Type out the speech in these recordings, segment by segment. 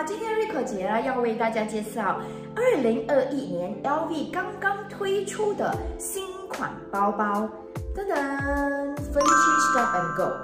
好，今天 Rico 姐呢要为大家介绍2021年 LV 刚刚推出的新款包包，噔噔 ，Felicia Strap and Go。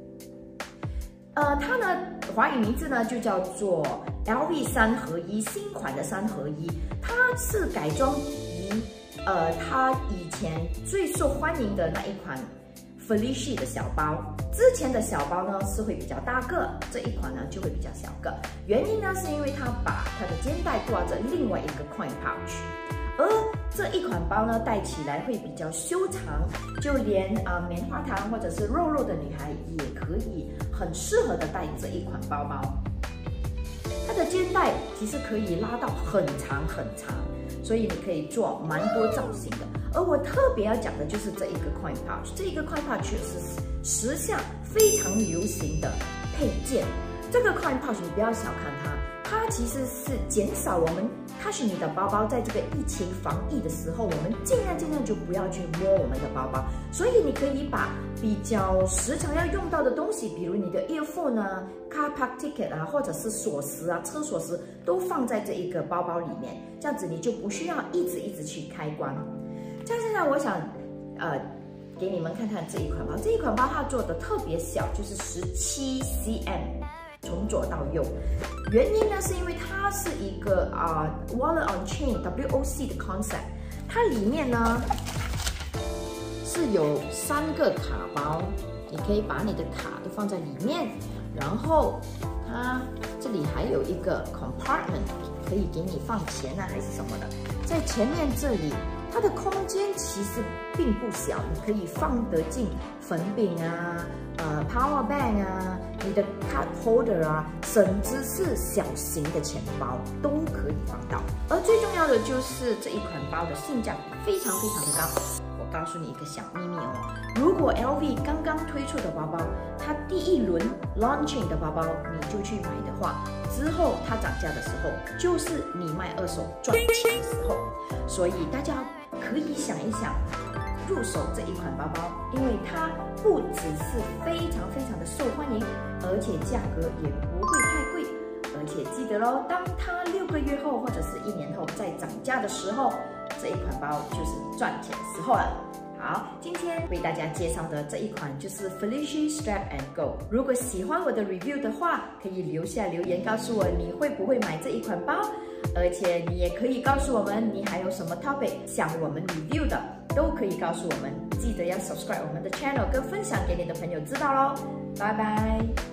它呢华语名字呢就叫做 LV 3合1，新款的3合1，它是改装于它以前最受欢迎的那一款 Felicia 的小包。之前的小包呢是会比较大个，这一款呢就会比较小个。原因呢是因为它把它的肩带挂着另外一个 coin pouch， 而这一款包呢戴起来会比较修长，就连棉花糖或者是肉肉的女孩也可以很适合的戴这一款包包。它的肩带其实可以拉到很长很长，所以你可以做蛮多造型的。而我特别要讲的就是这一个 coin pouch， 这一个 coin pouch 是时下非常流行的配件。这个 coin pouch 你不要小看它，它其实是减少我们 touch 你的包包，在这个疫情防疫的时候，我们尽量就不要去摸我们的包包。所以你可以把比较时常要用到的东西，比如你的 earphone 啊、car park ticket 啊，或者是锁匙啊、车锁匙，都放在这一个包包里面，这样子你就不需要一直去开关。像现在我想给你们看看这一款包，这一款包它做的特别小，就是17 cm。从左到右，原因呢是因为它是一个Wallet on Chain WOC 的 concept， 它里面呢是有3个卡包，你可以把你的卡都放在里面，然后它这里还有一个 compartment， 可以给你放钱啊还是什么的，在前面这里。它的空间其实并不小，你可以放得进粉饼啊、power bank 啊、你的 card holder 啊，甚至是小型的钱包都可以放到。而最重要的就是这一款包的性价比非常的高。我告诉你一个小秘密哦，如果 LV 刚刚推出的包包，它第一轮 launching 的包包你就去买的话，之后它涨价的时候，就是你卖二手赚钱的时候。所以大家可以想一想，入手这一款包包，因为它不只是非常的受欢迎，而且价格也不会太贵。而且记得咯，当它6个月后或者是1年后再涨价的时候，这一款包就是赚钱的时候了。好，今天为大家介绍的这一款就是 Felicia Strap and Go。如果喜欢我的 review 的话，可以留下留言告诉我你会不会买这一款包，而且你也可以告诉我们你还有什么 topic 想我们 review 的，都可以告诉我们。记得要 subscribe 我们的 channel 跟分享给你的朋友知道咯。拜拜。